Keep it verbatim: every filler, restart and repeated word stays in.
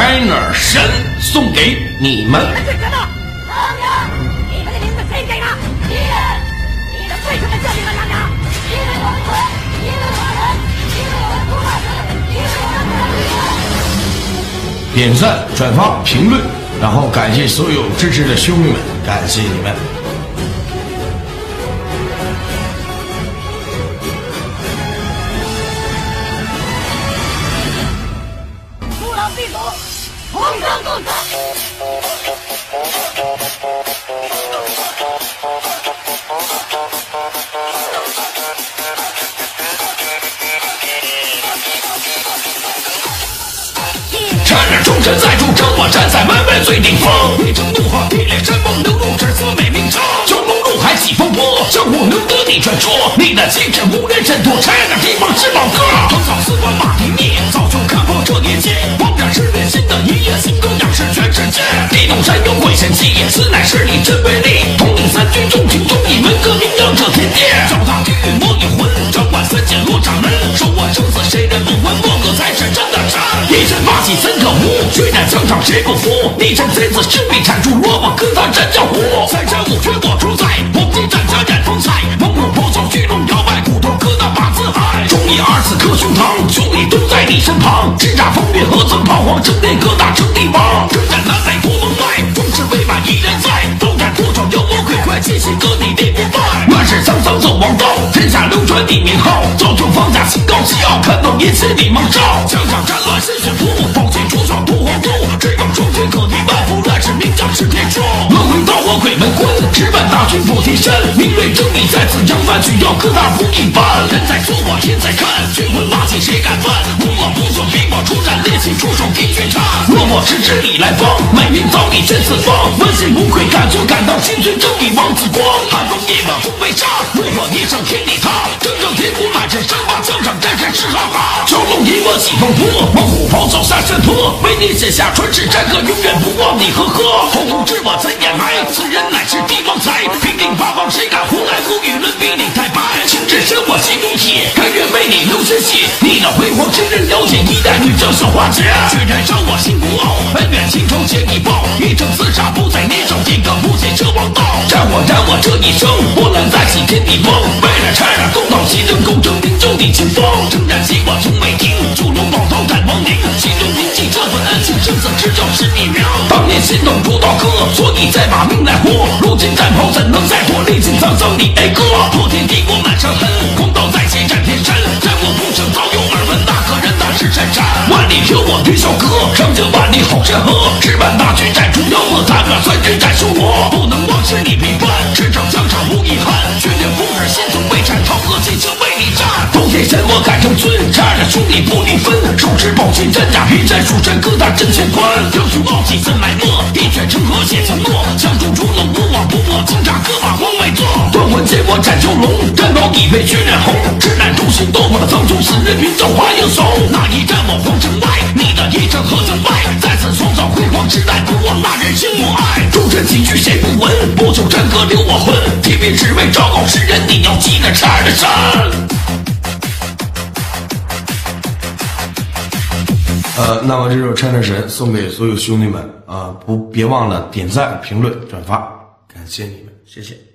China 神送给你们。 是什么？娘娘，你们的名字谁给的？敌人！敌人为什么叫你们娘娘？因为我们蠢，因为我们人，因为我们不怕死，因为我们不能敌人。 点赞、转发、评论，然后感谢所有支持的兄弟们，感谢你们。 父老弟子，同生共死。 站着忠臣在主城，我站在门外最顶峰。一声怒喝，一脸山崩，流露至死美名声。蛟龙入海起风波，江湖留得你传说。你的精神无人衬托，China地方之宝歌。横扫四关马蹄灭，早就看破这年间。王者是烈新的一夜，新歌仰视全世界。地动山有鬼神气，此乃是你真威力。统领三军重情重义，门革名扬这天地。脚踏地狱魔影魂，掌管三界罗掌门。手握生死谁人不闻，莫哥才是真的神。一身霸气怎可无？血战疆场谁不服？逆臣贼子势必铲除，若我跟他战江湖。三山五绝我主宰，黄金战甲染风采。猛虎咆哮巨龙摇摆，骨头疙瘩把字海。忠义二字刻胸膛，兄弟都在你身旁。叱咤风云何曾彷徨，正面各大称帝王。征战南北国门外，壮士未满一人在。刀斩多少妖魔鬼怪，气息割你地不败。乱世沧桑走王道，天下流传你名号。造就放下心高气傲，看到一切你蒙罩。疆场战乱鲜血铺，暴气出闯夺皇都。只有双拳可敌万夫，乱世名将是天诛。轮回到我鬼门关，直奔大军不提身。名锐正义在此扬帆，需要各大不一般。人在做我天在看，军魂霸气谁敢犯？无我不做，逼我出战，烈气出手敌军战。若我支持你来帮，美名早已震四方。问心无愧，敢做敢当，心存正义王子光。寒风夜晚风被杀，若我一声天地塌。铮铮铁骨满身伤疤，疆场战神是哈哈。蛟龙一我起风波，猛虎咆哮下山坡。为你写下传世战歌，永远不忘你呵呵。后无知我怎掩埋？此人乃是帝王才，平定八方谁敢胡来？无与伦比你太白。情至深我心中铁，甘愿为你流鲜血。你那辉煌之人了解一代女将小花姐，血染伤我心孤傲，恩怨情仇且一报。一生厮杀不在年少，一个不解这王道。战我战我这一生，波澜再起天地崩。为了 China 公道齐争，共争名就地清风。征战起我从未停，蛟龙抱刀战亡灵。心中铭记这份恩情，生死之交是你名。当年心动如刀割，所以再把命来活。如今战袍怎能再活？历经沧桑你 A 哥，破天地国满伤痕，公道在前战天山。战我不胜早有耳闻，那个人那是山山。万里有我云霄歌，上将万里好山河。十万大军战出妖恶，大个三军战修罗。不能忘失你平凡，驰骋疆场无遗憾。血淋风日心中未战，韬和进行为你战。斗天神我敢称尊，战着兄弟不离分。手持宝剑战甲云山，蜀山各大阵乾坤。英雄傲气怎埋没？一拳成河写承诺。枪中出冷无往不破，金吒各把王位坐。断魂剑我斩蛟龙，战刀已被血染红。直男斗心斗我的苍穹死人民造化英雄。那一战我皇城外，你的一战何曾败？再次创造辉煌时代，不忘那人心我爱。忠臣几句谁不闻？不求战歌留我魂。铁鞭只为昭告世人，你要记得China的神。呃，那么这首China神送给所有兄弟们啊、呃，不别忘了点赞、评论、转发，感谢你们，谢谢。